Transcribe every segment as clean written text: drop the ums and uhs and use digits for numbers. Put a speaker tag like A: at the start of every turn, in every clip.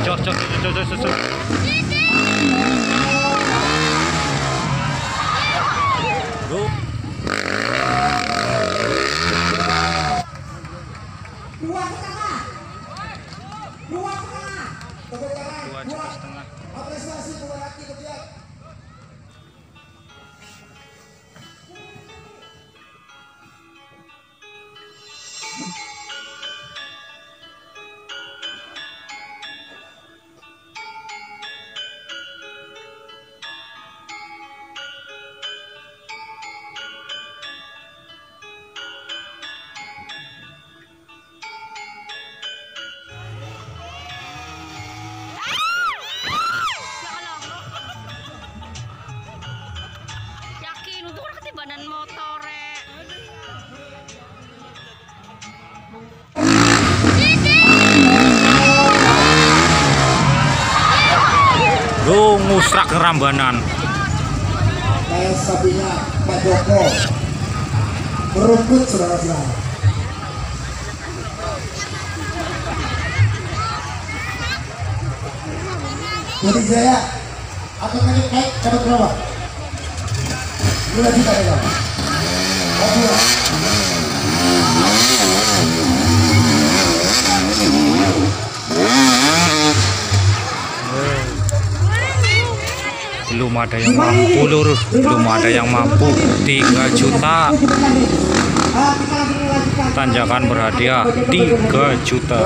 A: badan motor ngusrak kerambanan.
B: Kayak sapinya Pak Joko merumput saudara-saudara. Jadi Jaya atau naik cabut berapa? 2 juta ya.
C: Belum ada yang mampu lur, belum ada yang mampu. 3 juta. Tanjakan berhadiah 3 juta.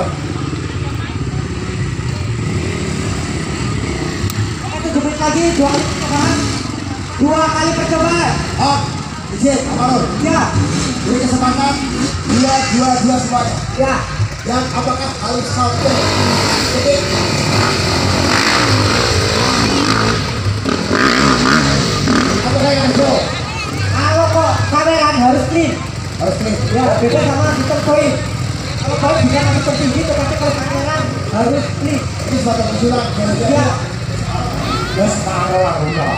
B: Lagi 2 kali percobaan. Oh, izin, Amarul. Ya. Beri kesempatan 2 semuanya. Ya. Yang apakah harus satu? Apakah yang harus? Kalau kok kameran harus clean. Harus clean. Ya, beda sama sistem koin. Kalau koin bisa masuk tinggi, tetapi kalau kameran harus clean. Ini suatu usulan. Ya. Ya separuh lah, udah.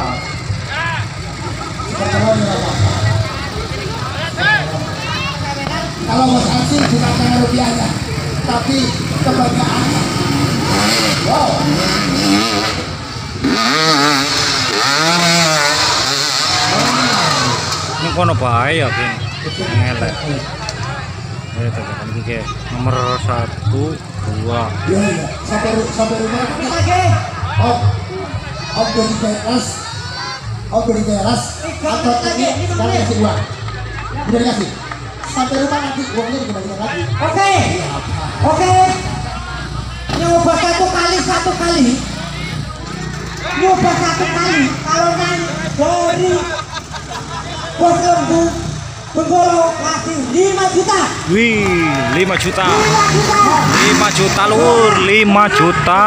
B: Kalau mau sanksi bukan karena rupiahnya, tapi kebanggaannya. Wow.
C: Ini kono bahaya kan, ngelek. Ya tekan iki nomor 1, 2.
B: Iya. Sampai rumah lagi. Om beri teras atau tadi sekarang kasih uang udah dikasih sampai rumah nanti uangnya dikembalikan lagi. Oke nyoba satu kali kalau nanti dari bos lembu Benggolo kasih 5 juta.
C: Wih, 5 juta. 5 juta lur, 5 juta.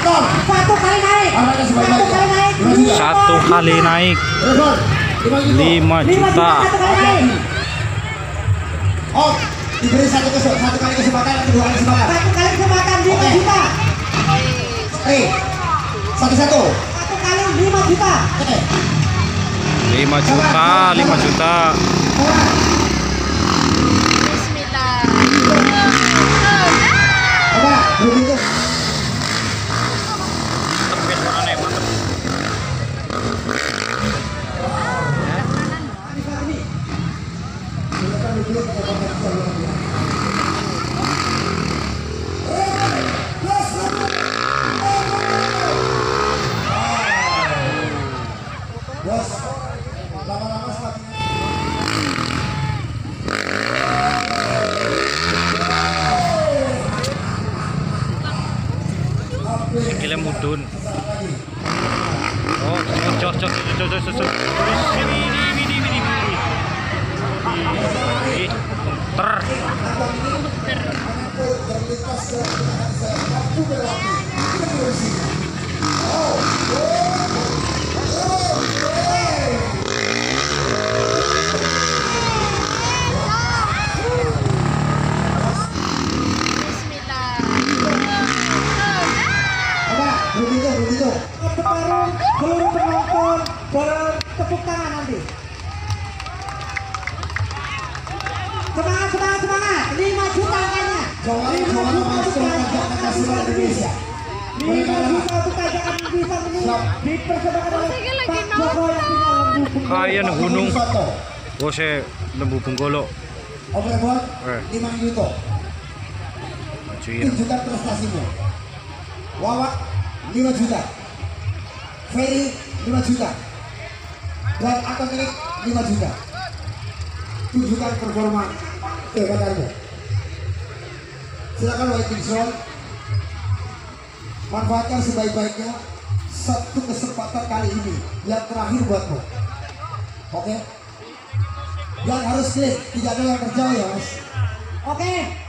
C: Satu kali naik 5 juta.
B: Oh, diberi satu kali kesempatan, 2 kali kesempatan. 1 kali kesempatan 5 juta. Satu kali 5 juta.
C: 5 juta, 5 juta.
A: Bismillah.
C: Sikile mudun. Oh, cocok.
B: Seluruh penonton bertepuk tangan nanti. Semangat. 5 juta angkanya. 5 juta untuk pajak Indonesia. dipersembahkan oleh
A: Ini lagi
B: Pak Joko yang punya lembu Bengkolo.
C: Kaya nih gunung.
B: Soto.
C: Bose lembu Bengkolo.
B: Om Rebon,
C: Eh.
B: 5 Yuto.
C: Cuy.
B: Tunjukkan prestasimu. Wawa 5 juta. Ferry 5 juta. Dan Atomic 5 juta. Tunjukkan performa kehebatanmu. Silakan waiting zone. Manfaatkan sebaik-baiknya satu kesempatan kali ini yang terakhir buatmu. Oke? Yang harus clean, tidak ada yang terjauh ya mas. Oke.